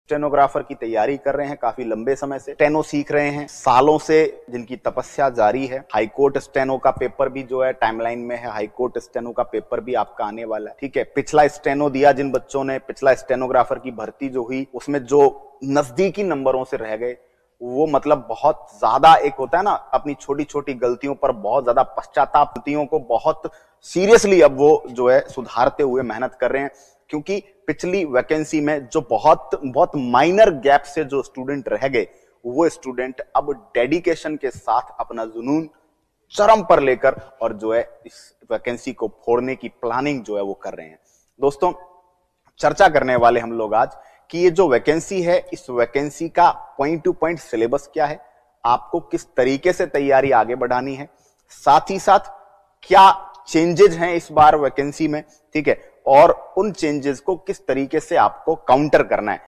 Stenographer की तैयारी कर रहे हैं काफी लंबे समय से, स्टेनो सीख रहे हैं सालों से, जिनकी तपस्या जारी है। हाईकोर्ट स्टेनो का पेपर भी जो है टाइमलाइन में है, हाईकोर्ट स्टेनो का पेपर भी आपका आने वाला है, ठीक है। पिछला स्टेनो दिया जिन बच्चों ने, पिछला स्टेनोग्राफर की भर्ती जो हुई उसमें जो नजदीकी नंबरों से रह गए, वो मतलब बहुत ज्यादा, एक होता है ना अपनी छोटी छोटी गलतियों पर बहुत ज्यादा पश्चाताप, गलतियों को बहुत सीरियसली अब वो जो है सुधारते हुए मेहनत कर रहे हैं। क्योंकि पिछली वैकेंसी में जो बहुत माइनर गैप से जो स्टूडेंट रह गए, वो स्टूडेंट अब डेडिकेशन के साथ अपना जुनून चरम पर लेकर और जो है इस वैकेंसी को फोड़ने की प्लानिंग जो है वो कर रहे हैं। दोस्तों, चर्चा करने वाले हम लोग आज कि ये जो वैकेंसी है, इस वैकेंसी का पॉइंट टू पॉइंट सिलेबस क्या है, आपको किस तरीके से तैयारी आगे बढ़ानी है, साथ ही साथ क्या चेंजेस हैं इस बार वैकेंसी में, ठीक है, और उन चेंजेस को किस तरीके से आपको काउंटर करना है,